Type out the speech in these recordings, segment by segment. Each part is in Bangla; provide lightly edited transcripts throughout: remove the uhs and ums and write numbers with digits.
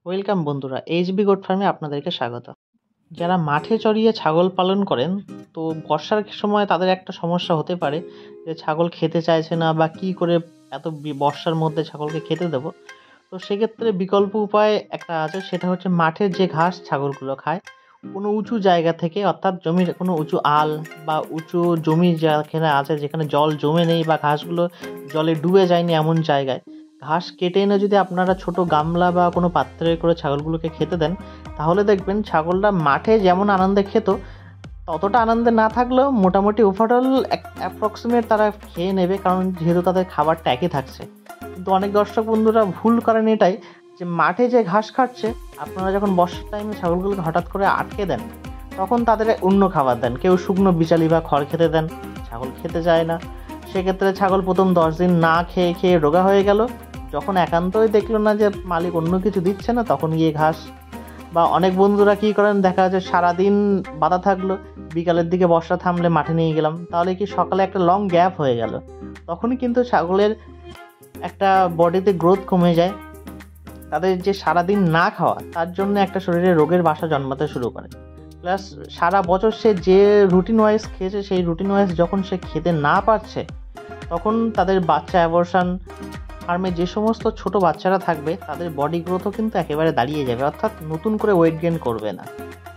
ওয়েলকাম বন্ধুরা, এইচবি গোট ফার্মে আপনাদেরকে স্বাগত। যারা মাঠে চড়িয়ে ছাগল পালন করেন, তো বর্ষার সময় তাদের একটা সমস্যা হতে পারে যে ছাগল খেতে চাইছে না বা কি করে এত বর্ষার মধ্যে ছাগলকে খেতে দেবো। তো সেক্ষেত্রে বিকল্প উপায় একটা আছে, সেটা হচ্ছে মাঠের যে ঘাস ছাগলগুলো খায় কোনো উঁচু জায়গা থেকে, অর্থাৎ জমির কোনো উঁচু আল বা উঁচু জমি যেখানে আছে, যেখানে জল জমে নেই বা ঘাসগুলো জলে ডুবে যায়নি এমন জায়গায় ঘাস কেটে এনে যদি আপনারা ছোট গামলা বা কোনো পাত্রে করে ছাগলগুলোকে খেতে দেন, তাহলে দেখবেন ছাগলটা মাঠে যেমন আনন্দে খেত ততটা আনন্দে না থাকলেও মোটামুটি ওভারঅল অ্যাপ্রক্সিমেট তারা খেয়ে নেবে, কারণ যেহেতু তাদের খাবারটা একই থাকছে। কিন্তু অনেক দর্শক বন্ধুরা ভুল করেন এটাই, যে মাঠে যে ঘাস খাচ্ছে আপনারা যখন বর্ষার টাইমে ছাগলগুলোকে হঠাৎ করে আটকে দেন, তখন তাদের অন্য খাবার দেন। কেউ শুকনো বিচালি বা খড় খেতে দেন, ছাগল খেতে চায় না। সেক্ষেত্রে ছাগল প্রথম 10 দিন না খেয়ে খেয়ে রোগা হয়ে গেল। যখন একান্তই দেখলো না যে মালিক অন্য কিছু দিচ্ছে না, তখন গিয়ে ঘাস। বা অনেক বন্ধুরা কী করেন, দেখা যাচ্ছে সারাদিন বাধা থাকলো, বিকালের দিকে বর্ষা থামলে মাঠে নিয়ে গেলাম, তাহলে কি সকালে একটা লং গ্যাপ হয়ে গেল। তখনই কিন্তু ছাগলের একটা বডিতে গ্রোথ কমে যায়। তাদের যে সারাদিন না খাওয়া, তার জন্য একটা শরীরে রোগের বাসা জন্মাতে শুরু করে। প্লাস সারা বছর সে যে রুটিন ওয়াইজ খেয়েছে, সেই রুটিন ওয়াইজ যখন সে খেতে না পারছে, তখন তাদের বাচ্চা অ্যাবর্শন, ফার্মে যে সমস্ত ছোট বাচ্চারা থাকবে তাদের বডি গ্রোথও কিন্তু একেবারে দাঁড়িয়ে যাবে, অর্থাৎ নতুন করে ওয়েট গেইন করবে না।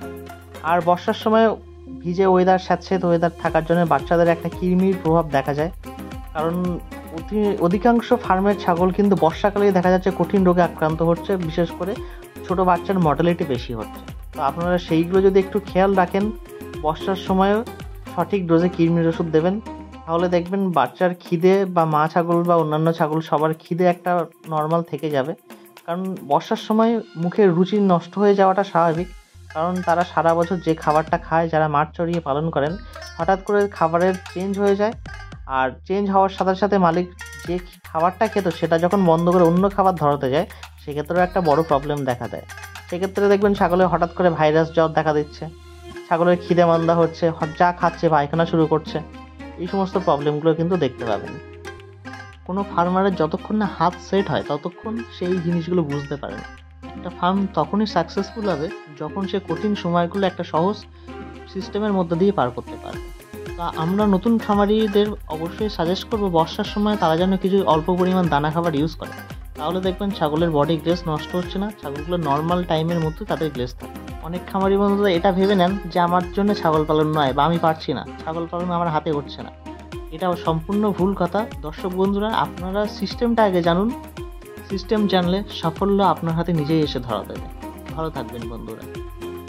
আর বর্ষার সময় ভিজে ওয়েদার, স্যাঁতসেঁতে ওয়েদার থাকার জন্য বাচ্চাদের একটা কৃমির প্রভাব দেখা যায়। কারণ অধিকাংশ ফার্মের ছাগল কিন্তু বর্ষাকালেই দেখা যাচ্ছে কঠিন রোগে আক্রান্ত হচ্ছে, বিশেষ করে ছোট বাচ্চার মর্টালিটি বেশি হচ্ছে। তো আপনারা সেইগুলো যদি একটু খেয়াল রাখেন, বর্ষার সময়ও সঠিক ডোজে কৃমির ওষুধ দেবেন, তাহলে দেখবেন বাচ্চার খিদে বা মা ছাগল বা অন্যান্য ছাগল সবার খিদে একটা নর্মাল থেকে যাবে। কারণ বর্ষার সময় মুখের রুচি নষ্ট হয়ে যাওয়াটা স্বাভাবিক, কারণ তারা সারা বছর যে খাবারটা খায়, যারা মাঠ চড়িয়ে পালন করেন, হঠাৎ করে খাবারের চেঞ্জ হয়ে যায়। আর চেঞ্জ হওয়ার সাথে সাথে মালিক যে খাবারটা খেত সেটা যখন বন্ধ করে অন্য খাবার ধরাতে যায়, সেক্ষেত্রেও একটা বড় প্রবলেম দেখা দেয়। সেক্ষেত্রে দেখবেন ছাগলের হঠাৎ করে ভাইরাস জ্বর দেখা দিচ্ছে, ছাগলের খিদে মন্দা হচ্ছে, যা খাচ্ছে পায়খানা শুরু করছে। এই সমস্ত প্রবলেমগুলো কিন্তু দেখতে পাবেন। কোনো ফার্মারের যতক্ষণ না হাত সেট হয় ততক্ষণ সেই জিনিসগুলো বুঝতে পারে না। একটা ফার্ম তখনই সাকসেসফুল হবে যখন সে কঠিন সময়গুলো একটা সহজ সিস্টেমের মধ্যে দিয়ে পার করতে পারবে। তা আমরা নতুন খামারিদের অবশ্যই সাজেস্ট করবো বর্ষার সময় তারা যেন কিছু অল্প পরিমাণ দানা খাবার ইউজ করে, তাহলে দেখবেন ছাগলের বডি গ্রেস নষ্ট হচ্ছে না, ছাগলগুলো নর্মাল টাইমের মধ্যে তাদের গ্রেস থাকে। অনেক খামারি বন্ধুরা এটা ভেবে নেন যে আমার জন্য ছাগল পালন নয় বা আমি পারছি না, ছাগল পালন আমার হাতে উঠছে না। এটা সম্পূর্ণ ভুল কথা। দর্শক বন্ধুরা, আপনারা সিস্টেমটা আগে জানুন। সিস্টেম জানলে সাফল্য আপনার হাতে নিজেই এসে ধরা দেবে। ভালো থাকবেন বন্ধুরা।